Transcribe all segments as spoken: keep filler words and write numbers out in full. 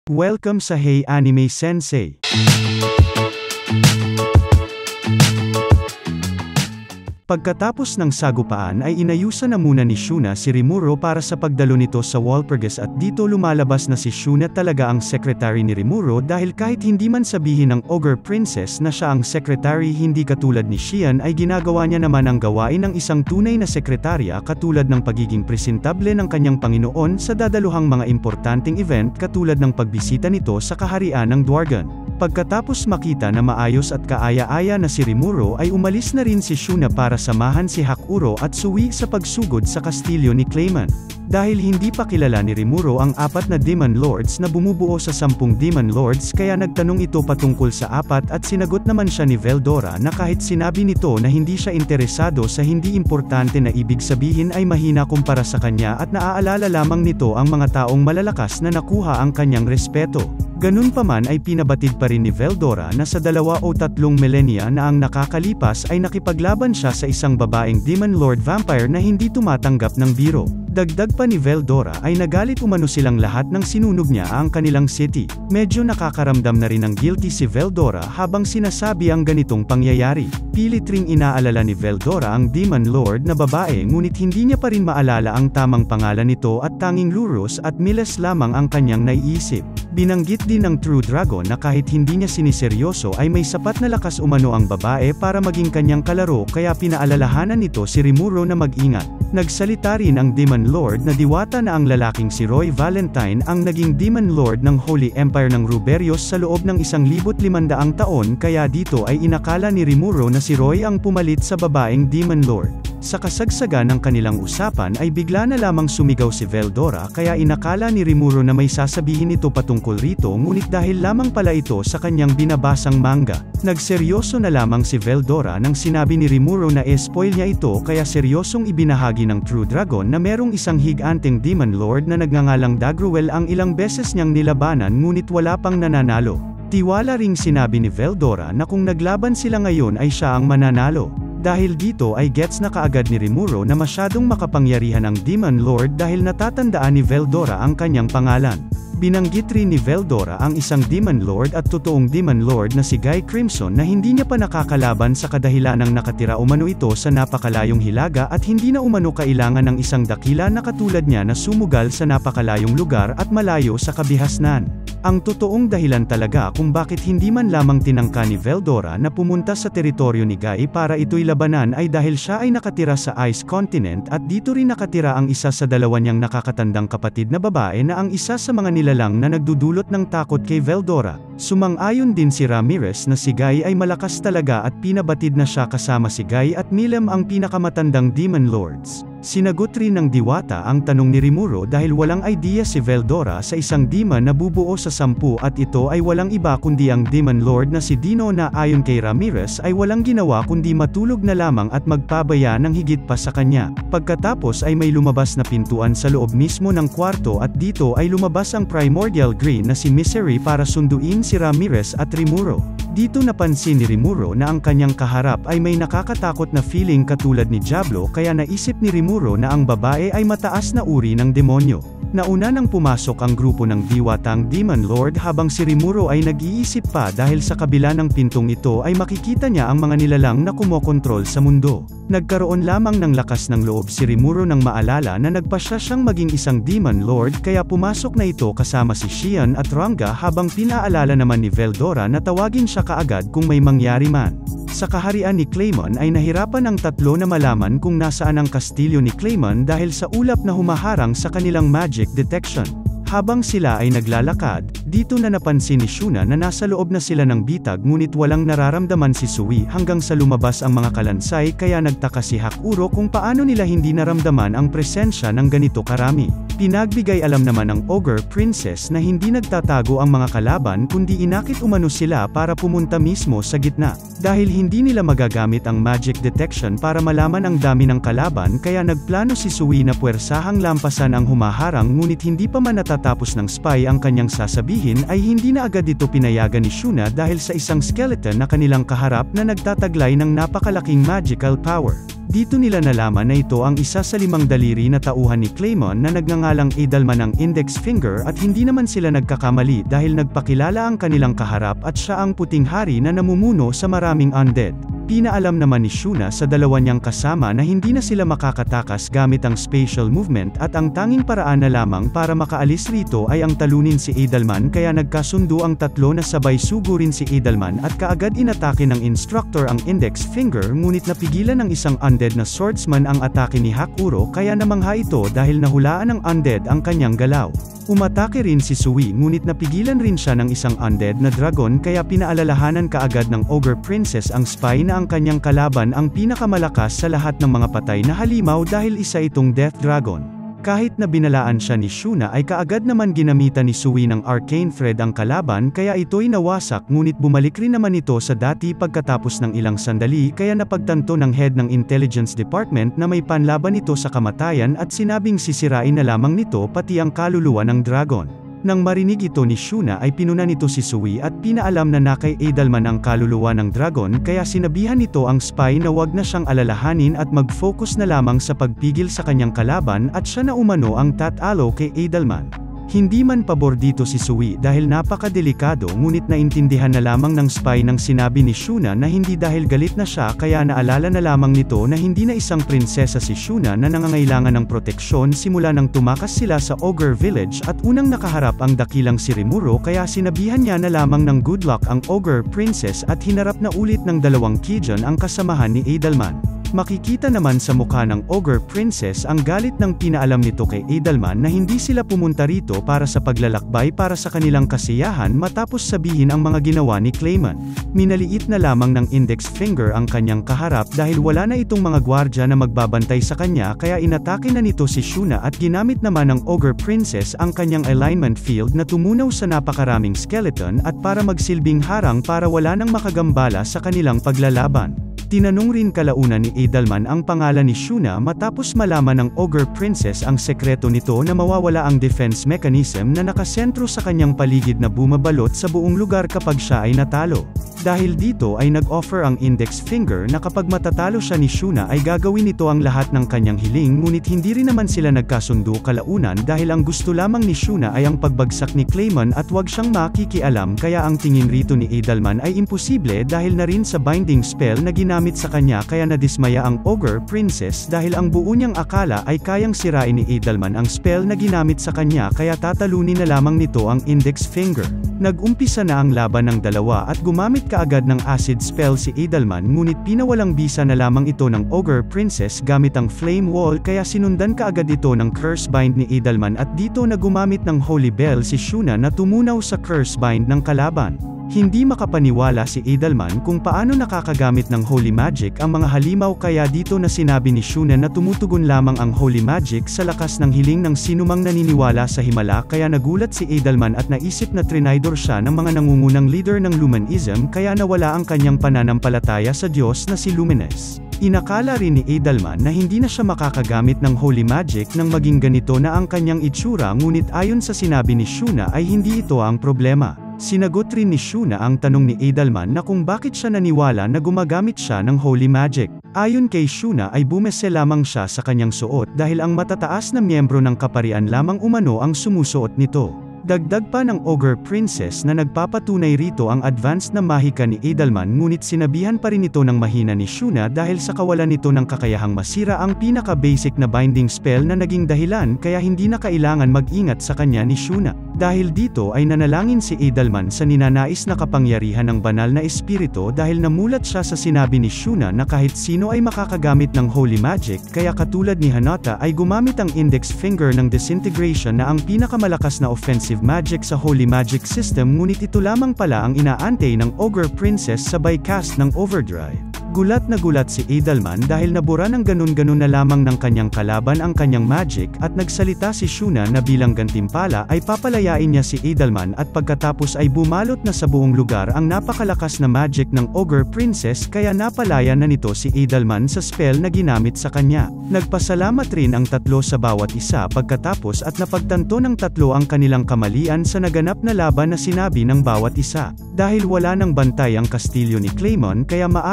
Welcome sa Hey Anime Sensei! Pagkatapos ng sagupaan ay inayusan na muna ni Shuna si Rimuro para sa pagdalo nito sa Walpurgis at dito lumalabas na si Shuna talaga ang secretary ni Rimuro dahil kahit hindi man sabihin ng Ogre Princess na siya ang secretary hindi katulad ni Shion ay ginagawa niya naman ang gawain ng isang tunay na sekretarya katulad ng pagiging presentable ng kanyang Panginoon sa dadaluhang mga importanteng event katulad ng pagbisita nito sa kaharian ng Dwargon. Pagkatapos makita na maayos at kaaya-aya na si Rimuro ay umalis na rin si Shuna para samahan si Hakuro at Sui sa pagsugod sa kastilyo ni Clayman. Dahil hindi pa kilala ni Rimuro ang apat na Demon Lords na bumubuo sa sampung Demon Lords kaya nagtanong ito patungkol sa apat at sinagot naman siya ni Veldora na kahit sinabi nito na hindi siya interesado sa hindi importante na ibig sabihin ay mahina kumpara sa kanya at naaalala lamang nito ang mga taong malalakas na nakuha ang kanyang respeto. Ganun pa man ay pinabatid pa rin ni Veldora na sa dalawa o tatlong milenya na ang nakakalipas ay nakipaglaban siya sa isang babaeng Demon Lord Vampire na hindi tumatanggap ng biro. Dagdag pa ni Veldora ay nagalit umano silang lahat nang sinunog niya ang kanilang city. Medyo nakakaramdam na rin ng guilty si Veldora habang sinasabi ang ganitong pangyayari. Pilit ring inaalala ni Veldora ang Demon Lord na babae ngunit hindi niya pa rin maalala ang tamang pangalan nito at tanging Lurus at Miles lamang ang kanyang naiisip. Binanggit din ng True Dragon na kahit hindi niya siniseryoso ay may sapat na lakas umano ang babae para maging kanyang kalaro kaya pinaalalahanan nito si Rimuro na mag-ingat. Nagsalita rin ang Demon Lord na diwata na ang lalaking si Roy Valentine ang naging Demon Lord ng Holy Empire ng Ruberios sa loob ng isang libo't limandaang taon kaya dito ay inakala ni Rimuro na si Roy ang pumalit sa babaeng Demon Lord. Sa kasagsagan ng kanilang usapan ay bigla na lamang sumigaw si Veldora kaya inakala ni Rimuro na may sasabihin ito patungkol rito ngunit dahil lamang pala ito sa kanyang binabasang manga. Nagseryoso na lamang si Veldora nang sinabi ni Rimuro na e-spoil niya ito kaya seryosong ibinahagi ng True Dragon na merong isang higanteng Demon Lord na nagngangalang Dagruel ang ilang beses niyang nilabanan ngunit wala pang nananalo. Tiwala ring sinabi ni Veldora na kung naglaban sila ngayon ay siya ang mananalo. Dahil dito ay gets na kaagad ni Rimuro na masyadong makapangyarihan ang Demon Lord dahil natatandaan ni Veldora ang kanyang pangalan. Binanggit rin ni Veldora ang isang Demon Lord at totoong Demon Lord na si Guy Crimson na hindi niya pa nakakalaban sa kadahilanang nakatira umano ito sa napakalayong hilaga at hindi na umano kailangan ng isang dakila na katulad niya na sumugal sa napakalayong lugar at malayo sa kabihasnan. Ang totoong dahilan talaga kung bakit hindi man lamang tinangka ni Veldora na pumunta sa teritoryo ni Guy para ito'y labanan ay dahil siya ay nakatira sa Ice Continent at dito rin nakatira ang isa sa dalawa niyang nakakatandang kapatid na babae na ang isa sa mga nilalang na nagdudulot ng takot kay Veldora. Sumang-ayon din si Ramirez na si Guy ay malakas talaga at pinabatid na siya kasama si Guy at Milam ang pinakamatandang Demon Lords. Sinagot rin ng diwata ang tanong ni Rimuro dahil walang idea si Veldora sa isang demon na bubuo sa sampu at ito ay walang iba kundi ang Demon Lord na si Dino na ayon kay Ramirez ay walang ginawa kundi matulog na lamang at magpabaya ng higit pa sa kanya. Pagkatapos ay may lumabas na pintuan sa loob mismo ng kwarto at dito ay lumabas ang Primordial Green na si Misery para sunduin si Ramirez at Rimuro. Dito napansin ni Rimuro na ang kanyang kaharap ay may nakakatakot na feeling katulad ni Diablo kaya naisip ni Rimuro na ang babae ay mataas na uri ng demonyo. Nauna nang pumasok ang grupo ng diwatang Demon Lord habang si Rimuro ay nag-iisip pa dahil sa kabila ng pintong ito ay makikita niya ang mga nilalang na kumokontrol sa mundo. Nagkaroon lamang ng lakas ng loob si Rimuro nang maalala na nagpasya siyang maging isang Demon Lord kaya pumasok na ito kasama si Shion at Ranga habang pinaalala naman ni Veldora na tawagin siya kaagad kung may mangyari man. Sa kaharian ni Claymon ay nahirapan ang tatlo na malaman kung nasaan ang kastilyo ni Claymon dahil sa ulap na humaharang sa kanilang magic detection. Habang sila ay naglalakad, dito na napansin ni Shuna na nasa loob na sila ng bitag ngunit walang nararamdaman si Sui hanggang sa lumabas ang mga kalansay kaya nagtaka si Hakuro kung paano nila hindi naramdaman ang presensya ng ganito karami. Pinagbigay alam naman ng Ogre Princess na hindi nagtatago ang mga kalaban kundi inakit umano sila para pumunta mismo sa gitna. Dahil hindi nila magagamit ang magic detection para malaman ang dami ng kalaban kaya nagplano si Sui na puwersahang lampasan ang humaharang ngunit hindi pa man natatapos ng spy ang kanyang sasabihin ay hindi na agad ito pinayagan ni Shuna dahil sa isang skeleton na kanilang kaharap na nagtataglay ng napakalaking magical power. Dito nila nalaman na ito ang isa sa limang daliri na tauhan ni Claymon na nagngangalang Edelman ang index finger at hindi naman sila nagkakamali dahil nagpakilala ang kanilang kaharap at siya ang puting hari na namumuno sa maraming undead. Pinaalam naman ni Shuna sa dalawa niyang kasama na hindi na sila makakatakas gamit ang spatial movement at ang tanging paraan na lamang para makaalis rito ay ang talunin si Edelman kaya nagkasundo ang tatlo na sabay sugurin si Edelman at kaagad inatake ng instructor ang index finger ngunit napigilan ng isang undead na swordsman ang atake ni Hakuro kaya namangha ito dahil nahulaan ng undead ang kanyang galaw. Umatake rin si Sui ngunit napigilan rin siya ng isang undead na dragon kaya pinaalalahanan kaagad ng Ogre Princess ang spy na ang kanyang kalaban ang pinakamalakas sa lahat ng mga patay na halimaw dahil isa itong Death Dragon. Kahit na binalaan siya ni Shuna ay kaagad naman ginamitan ni Sui ng Arcane Thread ang kalaban kaya ito'y nawasak ngunit bumalik rin naman ito sa dati pagkatapos ng ilang sandali kaya napagtanto ng head ng Intelligence Department na may panlaban ito sa kamatayan at sinabing sisirain na lamang nito pati ang kaluluwa ng dragon. Nang marinig ito ni Shuna ay pinuna nito si Sui at pinaalam na na kay Edelman ang kaluluwa ng dragon kaya sinabihan nito ang spy na wag na siyang alalahanin at mag-focus na lamang sa pagpigil sa kanyang kalaban at siya na umano ang tatalo kay Edelman. Hindi man pabor dito si Sui dahil napakadelikado ngunit naintindihan na lamang ng spy nang sinabi ni Shuna na hindi dahil galit na siya kaya naalala na lamang nito na hindi na isang prinsesa si Shuna na nangangailangan ng proteksyon simula nang tumakas sila sa Ogre Village at unang nakaharap ang dakilang si Rimuro kaya sinabihan niya na lamang ng good luck ang Ogre Princess at hinarap na ulit ng dalawang Kijun ang kasamahan ni Edelman. Makikita naman sa mukha ng Ogre Princess ang galit ng pinaalam nito kay Edelman na hindi sila pumunta rito para sa paglalakbay para sa kanilang kasiyahan matapos sabihin ang mga ginawa ni Claymon. Minaliit na lamang ng index finger ang kanyang kaharap dahil wala na itong mga gwardya na magbabantay sa kanya kaya inatake na nito si Shuna at ginamit naman ng Ogre Princess ang kanyang alignment field na tumunaw sa napakaraming skeleton at para magsilbing harang para wala nang makagambala sa kanilang paglalaban. Tinanong rin kalaunan ni Edelman ang pangalan ni Shuna matapos malaman ng Ogre Princess ang sekreto nito na mawawala ang defense mechanism na nakasentro sa kanyang paligid na bumabalot sa buong lugar kapag siya ay natalo. Dahil dito ay nag-offer ang index finger na kapag matatalo siya ni Shuna ay gagawin nito ang lahat ng kanyang hiling ngunit hindi rin naman sila nagkasundo kalaunan dahil ang gusto lamang ni Shuna ay ang pagbagsak ni Claymon at wag siyang makikialam kaya ang tingin rito ni Edelman ay imposible dahil na rin sa binding spell na ginamit sa kanya kaya nadismaya ang Ogre Princess dahil ang buo niyang akala ay kayang sirain ni Edelman ang spell na ginamit sa kanya kaya tatalunin na lamang nito ang index finger. Nag-umpisa na ang laban ng dalawa at gumamit kaagad ng acid spell si Edelman ngunit pinawalang bisa na lamang ito ng Ogre Princess gamit ang Flame Wall kaya sinundan kaagad ito ng Curse Bind ni Edelman at dito na gumamit ng Holy Bell si Shuna na tumunaw sa Curse Bind ng kalaban. Hindi makapaniwala si Edelman kung paano nakakagamit ng Holy Magic ang mga halimaw kaya dito na sinabi ni Shuna na tumutugon lamang ang Holy Magic sa lakas ng hiling ng sinumang naniniwala sa himala kaya nagulat si Edelman at naisip na trinidor siya ng mga nangungunang leader ng Luminism kaya nawala ang kanyang pananampalataya sa Diyos na si Lumines. Inakala rin ni Edelman na hindi na siya makakagamit ng Holy Magic nang maging ganito na ang kanyang itsura ngunit ayon sa sinabi ni Shuna ay hindi ito ang problema. Sinagot rin ni Shuna ang tanong ni Edelman na kung bakit siya naniwala na gumagamit siya ng Holy Magic. Ayon kay Shuna ay bumese lamang siya sa kanyang suot dahil ang matataas na miyembro ng kaparian lamang umano ang sumusuot nito. Dagdag pa ng Ogre Princess na nagpapatunay rito ang advanced na mahika ni Edelman ngunit sinabihan pa rin ito ng mahina ni Shuna dahil sa kawalan nito ng kakayahang masira ang pinaka-basic na binding spell na naging dahilan kaya hindi na kailangan mag-ingat sa kanya ni Shuna. Dahil dito ay nanalangin si Edelman sa ninanais na kapangyarihan ng banal na espiritu dahil namulat siya sa sinabi ni Shuna na kahit sino ay makakagamit ng Holy Magic kaya katulad ni Hanata ay gumamit ang index finger ng disintegration na ang pinakamalakas na offensive magic sa Holy Magic System ngunit ito lamang pala ang inaantay ng Ogre Princess sabay cast ng Overdrive. Gulat na gulat si Edelman dahil nabura ng ganun-ganun na lamang ng kanyang kalaban ang kanyang magic at nagsalita si Shuna na bilang gantimpala ay papalayain niya si Edelman at pagkatapos ay bumalot na sa buong lugar ang napakalakas na magic ng Ogre Princess kaya napalaya na nito si Edelman sa spell na ginamit sa kanya. Nagpasalamat rin ang tatlo sa bawat isa pagkatapos at napagtanto ng tatlo ang kanilang kamalian sa naganap na laban na sinabi ng bawat isa. Dahil wala nang bantay ang kastilyo ni Claymon kaya maari na nila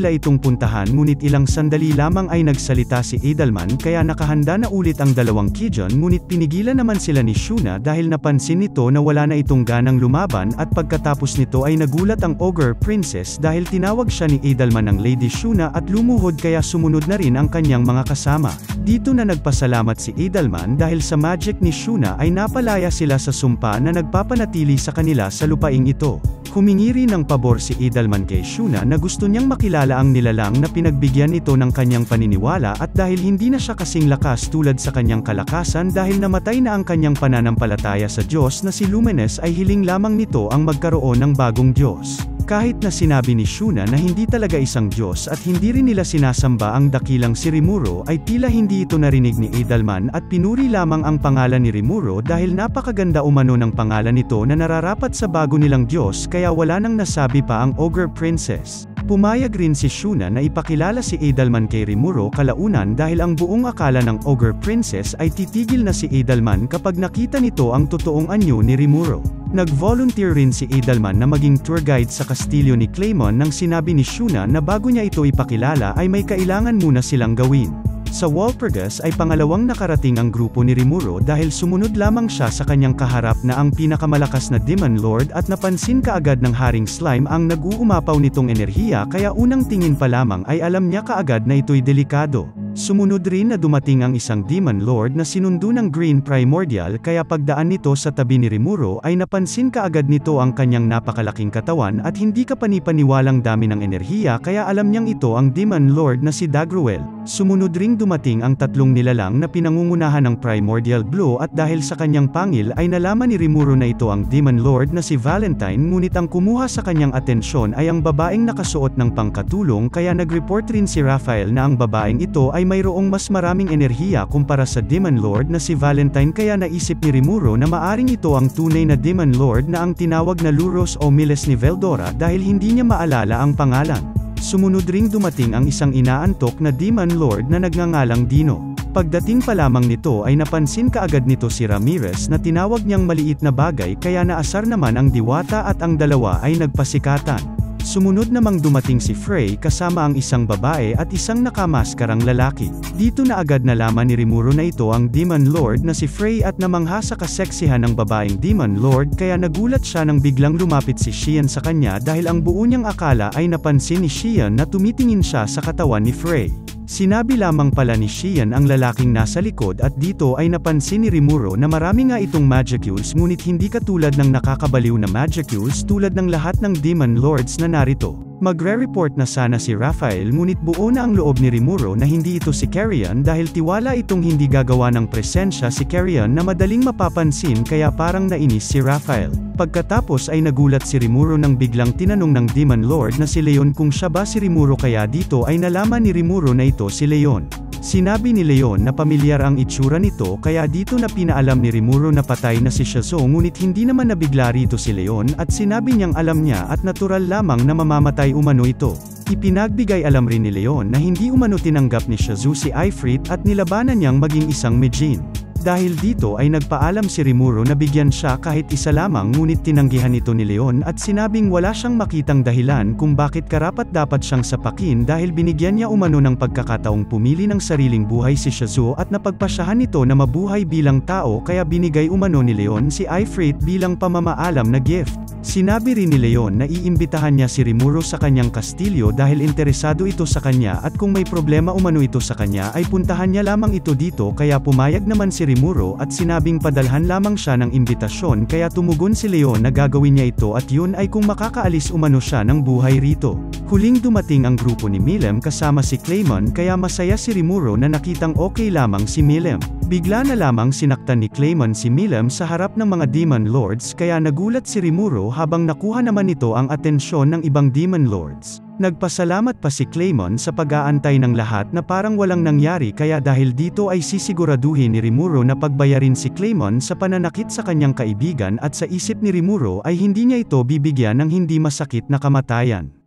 nila itong puntahan ngunit ilang sandali lamang ay nagsalita si Edelman kaya nakahanda na ulit ang dalawang Kijon ngunit pinigilan naman sila ni Shuna dahil napansin nito na wala na itong ganang lumaban at pagkatapos nito ay nagulat ang Ogre Princess dahil tinawag siya ni Edelman ng Lady Shuna at lumuhod kaya sumunod na rin ang kanyang mga kasama. Dito na nagpasalamat si Edelman dahil sa magic ni Shuna ay napalaya sila sa sumpa na nagpapanatili sa kanila sa lupaing ito. Humingi rin ng pabor si Edelman kay Shuna na gusto niyang makilala ang nilalang na pinagbigyan ito ng kanyang paniniwala at dahil hindi na siya kasing lakas tulad sa kanyang kalakasan dahil namatay na ang kanyang pananampalataya sa Diyos na si Luminous ay hiling lamang nito ang magkaroon ng bagong Diyos. Kahit na sinabi ni Shuna na hindi talaga isang Diyos at hindi rin nila sinasamba ang dakilang si Rimuro ay tila hindi ito narinig ni Edelman at pinuri lamang ang pangalan ni Rimuro dahil napakaganda umano ng pangalan nito na nararapat sa bago nilang Diyos kaya wala nang nasabi pa ang Ogre Princess. Pumayag rin si Shuna na ipakilala si Edelman kay Rimuro kalaunan dahil ang buong akala ng Ogre Princess ay titigil na si Edelman kapag nakita nito ang totoong anyo ni Rimuro. Nag-volunteer rin si Edelman na maging tour guide sa kastilyo ni Claymon nang sinabi ni Shuna na bago niya ito ipakilala ay may kailangan muna silang gawin. Sa Walpurgis ay pangalawang nakarating ang grupo ni Rimuro dahil sumunod lamang siya sa kanyang kaharap na ang pinakamalakas na Demon Lord at napansin kaagad ng Haring Slime ang nag-uumapaw nitong enerhiya kaya unang tingin pa lamang ay alam niya kaagad na ito'y delikado. Sumunod rin na dumating ang isang Demon Lord na sinundo ng Green Primordial kaya pagdaan nito sa tabi ni Rimuro ay napansin kaagad nito ang kanyang napakalaking katawan at hindi kapanipaniwalang dami ng enerhiya kaya alam niyang ito ang Demon Lord na si Dagruel. Sumunod ring dumating ang tatlong nilalang na pinangungunahan ng Primordial Blow at dahil sa kanyang pangil ay nalaman ni Rimuro na ito ang Demon Lord na si Valentine ngunit ang kumuha sa kanyang atensyon ay ang babaeng nakasuot ng pangkatulong kaya nag-report rin si Raphael na ang babaeng ito ay mayroong mas maraming enerhiya kumpara sa Demon Lord na si Valentine kaya naisip ni Rimuro na maaring ito ang tunay na Demon Lord na ang tinawag na Luros o Miles ni Veldora dahil hindi niya maalala ang pangalan. Sumunod ring dumating ang isang inaantok na Demon Lord na nagngangalang Dino. Pagdating pa lamang nito ay napansin kaagad nito si Ramirez na tinawag niyang maliit na bagay kaya naasar naman ang diwata at ang dalawa ay nagpasikatan. Sumunod namang dumating si Frey kasama ang isang babae at isang nakamaskarang lalaki. Dito na agad nalaman ni Rimuro na ito ang Demon Lord na si Frey at namangha sa kaseksihan ng babaeng Demon Lord kaya nagulat siya nang biglang lumapit si Xian sa kanya dahil ang buo niyang akala ay napansin ni Xian na tumitingin siya sa katawan ni Frey. Sinabi lamang pala ni Xian ang lalaking nasa likod at dito ay napansin ni Rimuro na marami nga itong Magicules ngunit hindi katulad ng nakakabaliw na Magicules tulad ng lahat ng Demon Lords na narito. Magre-report na sana si Raphael ngunit buo na ang loob ni Rimuro na hindi ito si Carrion dahil tiwala itong hindi gagawa ng presensya si Carrion na madaling mapapansin kaya parang nainis si Raphael. Pagkatapos ay nagulat si Rimuro nang biglang tinanong ng Demon Lord na si Leon kung siya ba si Rimuro kaya dito ay nalaman ni Rimuro na ito si Leon. Sinabi ni Leon na pamilyar ang itsura nito kaya dito na pinaalam ni Rimuro na patay na si Shazo ngunit hindi naman nabigla rito si Leon at sinabi niyang alam niya at natural lamang na mamamatay umano ito. Ipinagbigay alam rin ni Leon na hindi umano tinanggap ni Shazo si Ifrit at nilabanan niyang maging isang Mijin. Dahil dito ay nagpaalam si Rimuro na bigyan siya kahit isa lamang ngunit tinanggihan ito ni Leon at sinabing wala siyang makitang dahilan kung bakit karapat-dapat siyang sapakin dahil binigyan niya umano ng pagkakataong pumili ng sariling buhay si Shazo at napagpasyahan nito na mabuhay bilang tao kaya binigay umano ni Leon si Ifrit bilang pamamaalam na gift. Sinabi rin ni Leon na iimbitahan niya si Rimuro sa kanyang kastilyo dahil interesado ito sa kanya at kung may problema umano ito sa kanya ay puntahan niya lamang ito dito kaya pumayag naman si Rimuro at sinabing padalhan lamang siya ng imbitasyon kaya tumugon si Leon na gagawin niya ito at yun ay kung makakaalis umano siya ng buhay rito. Huling dumating ang grupo ni Milim kasama si Claymon kaya masaya si Rimuro na nakitang okay lamang si Milim. Bigla na lamang sinaktan ni Claymon si Milim sa harap ng mga Demon Lords kaya nagulat si Rimuro habang nakuha naman nito ang atensyon ng ibang Demon Lords. Nagpasalamat pa si Claymon sa pag-aantay ng lahat na parang walang nangyari kaya dahil dito ay sisiguraduhin ni Rimuro na pagbayarin si Claymon sa pananakit sa kanyang kaibigan at sa isip ni Rimuro ay hindi niya ito bibigyan ng hindi masakit na kamatayan.